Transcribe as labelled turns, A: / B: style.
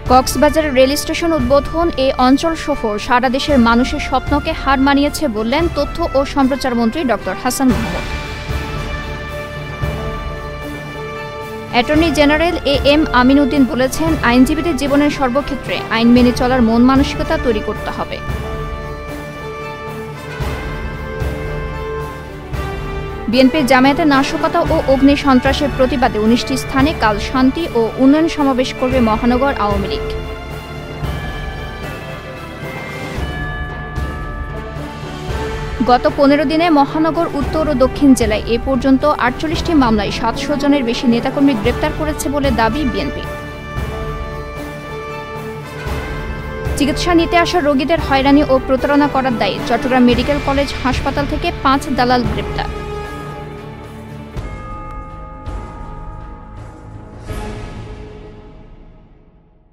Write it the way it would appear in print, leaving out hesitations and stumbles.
A: Cox's Bazar rail station উদ্বোধন এ অঞ্চল সফর সারা দেশের মানুষের স্বপ্নকে হার মানিয়েছে বললেন তথ্য ও সম্প্রচার মন্ত্রী doctor Hasan Mahmud. Attorney general M Amin Uddin বলেছেন, আইনজীবীদের জীবনের সর্বক্ষেত্রে আইন মেনে চলার মন মানসিকতা তৈরি করতে হবে। বিএনপির জামায়াতে নাশকতা ও অগ্নি সন্ত্রাসের প্রতিবাদে ১৯টি স্থানে কাল শান্তি ও উন্নয়ন সমাবেশ করবে মহানগর আওয়ামী লীগ। গত ১৫ দিনে মহানগর উত্তর ও দক্ষিণ জেলায় এ পর্যন্ত ৪৮টি মামলায় ৭০০ জনের বেশি নেতাকর্মী গ্রেপ্তার করেছে বলে দাবি বিএনপি। চিকিৎসা নিতে আসা রোগীদের হয়রানি ও প্রতারণা করার দায়ে চট্টগ্রাম মেডিকেল কলেজ হাসপাতাল থেকে ৫ দালাল গ্রেপ্তার।